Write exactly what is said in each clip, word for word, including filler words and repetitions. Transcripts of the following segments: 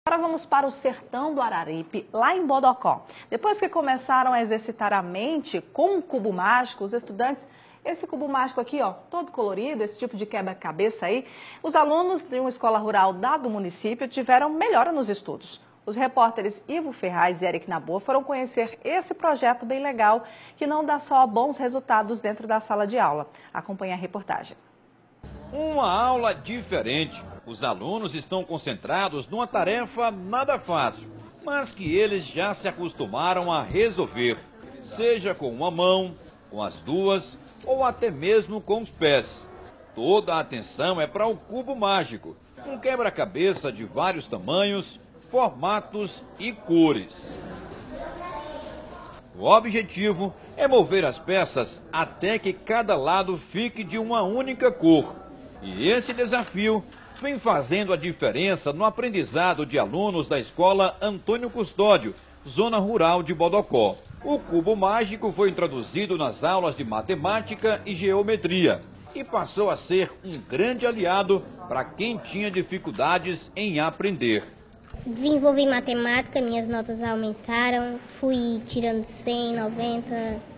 Agora vamos para o sertão do Araripe, lá em Bodocó. Depois que começaram a exercitar a mente com um cubo mágico, os estudantes, esse cubo mágico aqui, ó, todo colorido, esse tipo de quebra-cabeça aí, os alunos de uma escola rural da do município tiveram melhora nos estudos. Os repórteres Ivo Ferraz e Eric Naboa foram conhecer esse projeto bem legal, que não dá só bons resultados dentro da sala de aula. Acompanhe a reportagem. Uma aula diferente. Os alunos estão concentrados numa tarefa nada fácil, mas que eles já se acostumaram a resolver, seja com uma mão, com as duas ou até mesmo com os pés. Toda a atenção é para o cubo mágico, um quebra-cabeça de vários tamanhos, formatos e cores. O objetivo é mover as peças até que cada lado fique de uma única cor. E esse desafio vem fazendo a diferença no aprendizado de alunos da escola Antônio Custódio, zona rural de Bodocó. O cubo mágico foi introduzido nas aulas de matemática e geometria e passou a ser um grande aliado para quem tinha dificuldades em aprender. Desenvolvi matemática, minhas notas aumentaram, fui tirando cem, noventa,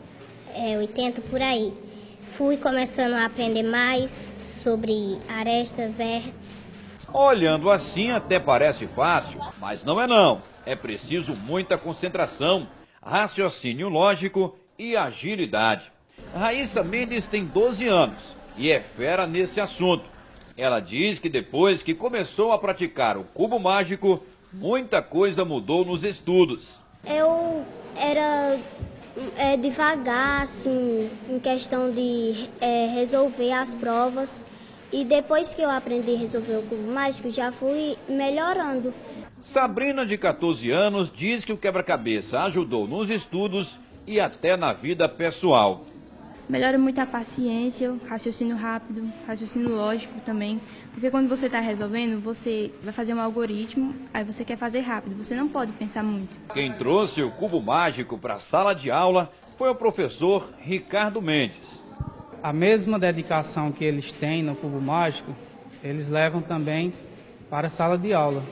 é, oitenta, por aí. Fui começando a aprender mais sobre aresta, vértices. Olhando assim até parece fácil, mas não é não. É preciso muita concentração, raciocínio lógico e agilidade. Raíssa Mendes tem doze anos e é fera nesse assunto. Ela diz que depois que começou a praticar o cubo mágico, muita coisa mudou nos estudos. Eu era é, devagar, assim, em questão de é, resolver as provas. E depois que eu aprendi a resolver o cubo mágico, já fui melhorando. Sabrina, de quatorze anos, diz que o quebra-cabeça ajudou nos estudos e até na vida pessoal. Melhora muito a paciência, raciocínio rápido, raciocínio lógico também. Porque quando você está resolvendo, você vai fazer um algoritmo, aí você quer fazer rápido, você não pode pensar muito. Quem trouxe o cubo mágico para a sala de aula foi o professor Ricardo Mendes. A mesma dedicação que eles têm no cubo mágico, eles levam também para a sala de aula,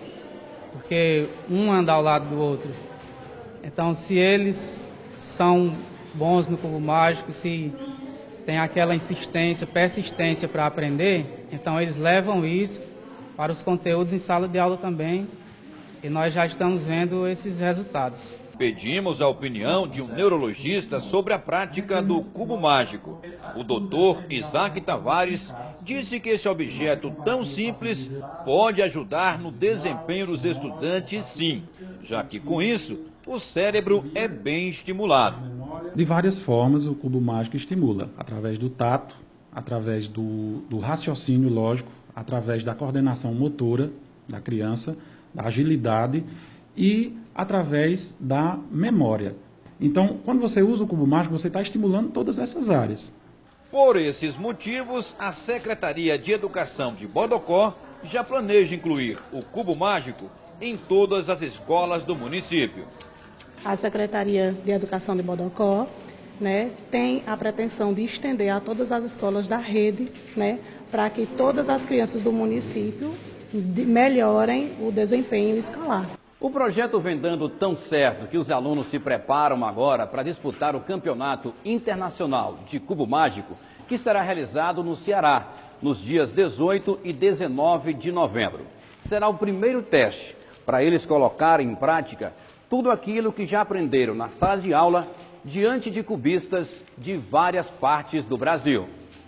porque um anda ao lado do outro. Então, se eles são bons no cubo mágico, se tem aquela insistência, persistência para aprender, então eles levam isso para os conteúdos em sala de aula também, e nós já estamos vendo esses resultados. Pedimos a opinião de um neurologista sobre a prática do cubo mágico. O doutor Isaac Tavares disse que esse objeto tão simples pode ajudar no desempenho dos estudantes, sim, já que com isso o cérebro é bem estimulado. De várias formas o cubo mágico estimula, através do tato, através do, do raciocínio lógico, através da coordenação motora da criança, da agilidade e através da memória. Então, quando você usa o cubo mágico, você está estimulando todas essas áreas. Por esses motivos, a Secretaria de Educação de Bodocó já planeja incluir o cubo mágico em todas as escolas do município. A Secretaria de Educação de Bodocó, né, tem a pretensão de estender a todas as escolas da rede, né, para que todas as crianças do município melhorem o desempenho escolar. O projeto vem dando tão certo que os alunos se preparam agora para disputar o Campeonato Internacional de Cubo Mágico, que será realizado no Ceará, nos dias dezoito e dezenove de novembro. Será o primeiro teste para eles colocarem em prática tudo aquilo que já aprenderam na sala de aula diante de cubistas de várias partes do Brasil.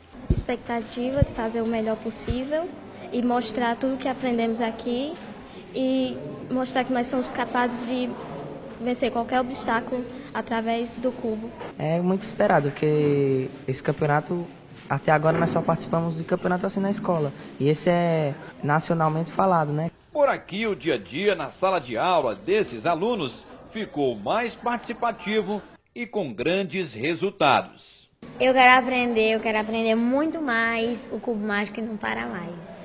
Expectativa de fazer o melhor possível e mostrar tudo que aprendemos aqui e mostrar que nós somos capazes de vencer qualquer obstáculo através do cubo. É muito esperado, porque esse campeonato, até agora nós só participamos de campeonato assim na escola, e esse é nacionalmente falado, né? Por aqui, o dia a dia na sala de aula desses alunos ficou mais participativo e com grandes resultados. Eu quero aprender, eu quero aprender muito mais o cubo mágico e não para mais.